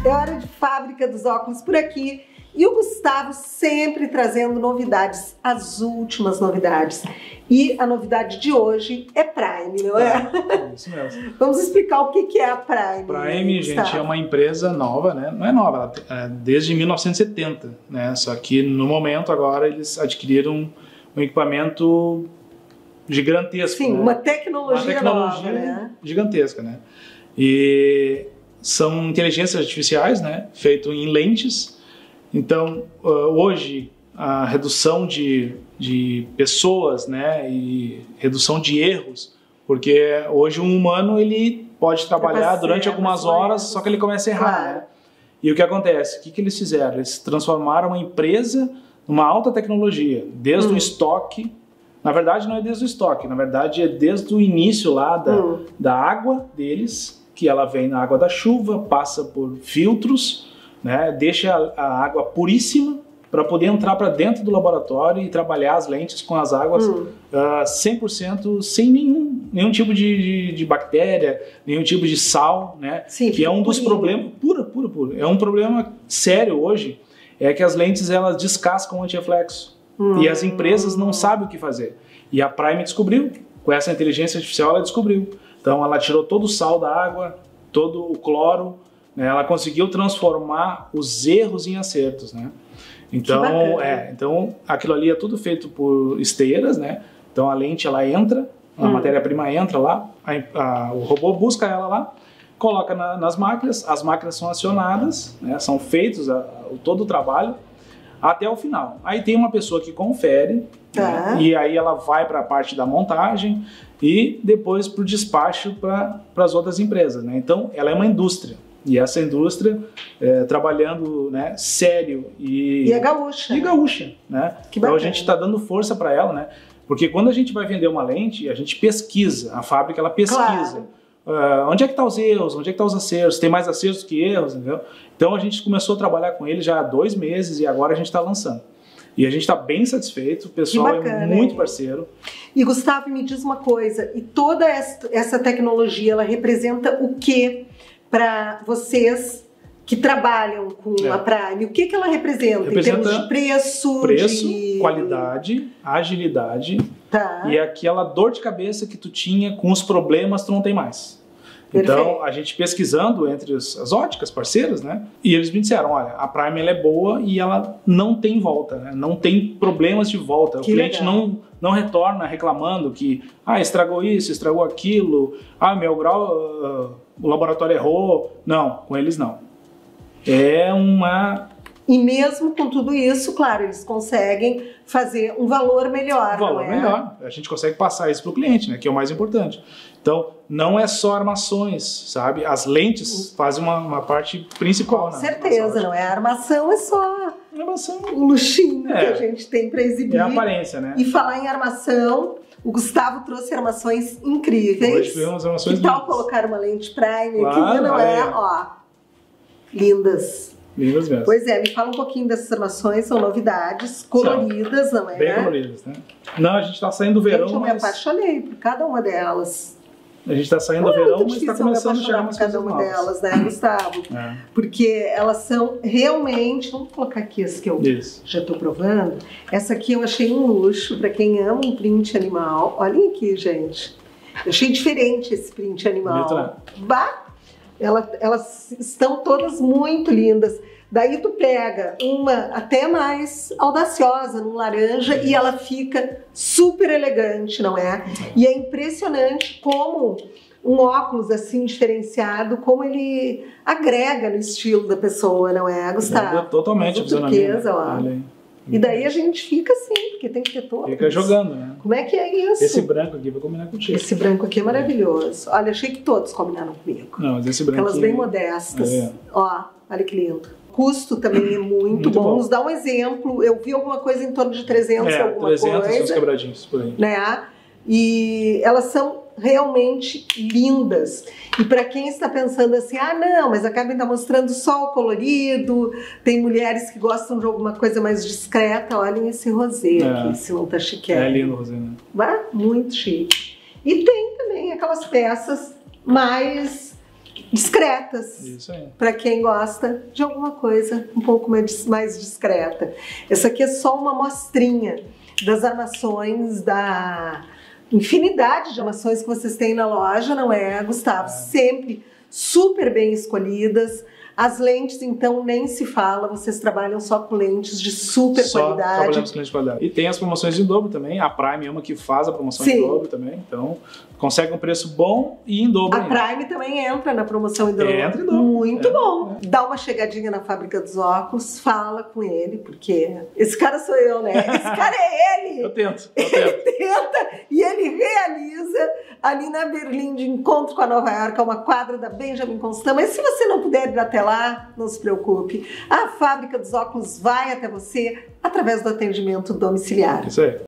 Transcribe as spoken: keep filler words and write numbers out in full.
É hora de Fábrica dos Óculos por aqui. E o Gustavo sempre trazendo novidades, as últimas novidades. E a novidade de hoje é Prime, não é? É, isso mesmo. Vamos explicar o que é a Prime. Prime, gente, é uma empresa nova, né? Não é nova, é desde mil novecentos e setenta, né? Só que no momento agora eles adquiriram um equipamento gigantesco. Sim, né? uma tecnologia, uma tecnologia nova, né? gigantesca, né? E são inteligências artificiais, né? Feito em lentes. Então, hoje, a redução de, de pessoas, né, e redução de erros, porque hoje um humano ele pode trabalhar durante algumas horas, só que ele começa a errar. Claro. Né? E o que acontece? O que, que eles fizeram? Eles transformaram a empresa numa alta tecnologia, desde hum. o estoque. Na verdade, não é desde o estoque, na verdade é desde o início lá da, hum. da água deles, que ela vem na água da chuva, passa por filtros, né, deixa a, a água puríssima para poder entrar para dentro do laboratório e trabalhar as lentes com as águas hum. uh, cem por cento sem nenhum, nenhum tipo de, de, de bactéria, nenhum tipo de sal, né? Sim, que é um dos purinho. problemas, pura, pura, pura. É um problema sério hoje, é que as lentes elas descascam o antirreflexo hum. e as empresas não sabem o que fazer. E a Prime descobriu, com essa inteligência artificial ela descobriu. Então ela tirou todo o sal da água, todo o cloro, né? Ela conseguiu transformar os erros em acertos, né? Então, é, então aquilo ali é tudo feito por esteiras, né? Então a lente ela entra, a hum. matéria-prima entra lá, a, a, o robô busca ela lá, coloca na, nas máquinas, as máquinas são acionadas, né? São feitos a, a, todo o trabalho até o final. Aí tem uma pessoa que confere, tá. né? E aí ela vai para a parte da montagem e depois para o despacho para as outras empresas, né? Então ela é uma indústria. E essa indústria, é, trabalhando, né, sério e... E é gaúcha. E gaúcha, né? Que então bacana. a gente está dando força para ela, né? Porque quando a gente vai vender uma lente, a gente pesquisa, a fábrica ela pesquisa. Claro. Uh, onde é que estão os erros, onde é que estão os acertos, tem mais acertos que erros, entendeu? Então a gente começou a trabalhar com ele já há dois meses e agora a gente está lançando. E a gente está bem satisfeito, o pessoal bacana, é muito parceiro. E Gustavo, me diz uma coisa, e toda essa tecnologia, ela representa o quê para vocês que trabalham com é. a Prime? O que, que ela representa? representa em termos de preço? Preço, de... qualidade, agilidade tá. e aquela dor de cabeça que tu tinha com os problemas tu não tem mais. Perfeito. Então, a gente pesquisando entre as, as óticas parceiras, né? E eles me disseram, olha, a Prime ela é boa e ela não tem volta, né? Não tem problemas de volta. Que o cliente legal. não, não retorna reclamando que, ah, estragou isso, estragou aquilo, ah, meu grau, uh, o laboratório errou. Não, com eles não. É uma... E mesmo com tudo isso, claro, eles conseguem fazer um valor melhor, Um valor não é? melhor. A gente consegue passar isso para o cliente, né? Que é o mais importante. Então, não é só armações, sabe? As lentes fazem uma, uma parte principal. Com certeza, não é? A armação é só a armação. o luxinho É. que a gente tem para exibir. É a aparência, né? E falar em armação, o Gustavo trouxe armações incríveis. Hoje foi umas armações Que tal lindas. colocar uma lente Prime Claro, aqui, não é? é. Ó, lindas. Lindas mesmo. Pois é, me fala um pouquinho dessas armações, são novidades coloridas, não é? Bem coloridas, né? Não, a gente tá saindo do verão, Gente, eu mas... me apaixonei por cada uma delas. A gente tá saindo do Não é verão, muito mas tá difícil eu me começando a chegar apaixonar umas por cada coisas uma novas. delas, né, Gustavo? É. Porque elas são realmente... Vamos colocar aqui as que eu Isso. já estou provando. Essa aqui eu achei um luxo para quem ama um print animal. Olhem aqui, gente. Eu achei diferente esse print animal. Bonito, né? Bah! Ela, elas estão todas muito lindas. Daí tu pega uma até mais audaciosa, num laranja, e ela fica super elegante, não é? E é impressionante como um óculos assim diferenciado, como ele agrega no estilo da pessoa, não é, Gustavo? É totalmente. Azul turquesa, ó. Olha aí. E daí a gente fica assim, porque tem que ter todos. Fica jogando, né? Como é que é isso? Esse branco aqui vai combinar contigo. Esse branco aqui é maravilhoso. Olha, achei que todos combinaram comigo. Não, mas esse branco Aquelas aqui... bem modestas. É. Ó, olha que lindo. O custo também é muito, Muito bom. bom. Nos dá um exemplo. Eu vi alguma coisa em torno de trezentos É, alguma trezentos, uns coisa. quebradinhos por aí. Né? E elas são realmente lindas. E para quem está pensando assim, ah não, mas a Carmen está mostrando só o colorido, tem mulheres que gostam de alguma coisa mais discreta, olhem esse rosé É. aqui, se não tá chique. É lindo, Rosana. Vai? Muito chique. E tem também aquelas peças mais discretas. Isso aí. Para quem gosta de alguma coisa um pouco mais, mais discreta. Essa aqui é só uma amostrinha das armações, da infinidade de armações que vocês têm na loja, não é, Gustavo? É. Sempre super bem escolhidas. As lentes, então, nem se fala, vocês trabalham só com lentes de super só qualidade. Trabalhamos com lentes de qualidade. E tem as promoções em dobro também, a Prime é uma que faz a promoção Sim. em dobro também, então consegue um preço bom e em dobro. A ainda. Prime também entra na promoção em dobro. Entra em dobro. Muito é, bom. É. Dá uma chegadinha na Fábrica dos Óculos, fala com ele, porque esse cara sou eu, né? Esse cara é ele! Eu tento, eu tento. Ele tenta e ele realiza ali na Berlim de encontro com a Nova York, uma quadra da Benjamin Constant. Mas se você não puder ir até lá, não se preocupe. A Fábrica dos Óculos vai até você através do atendimento domiciliar. Isso aí.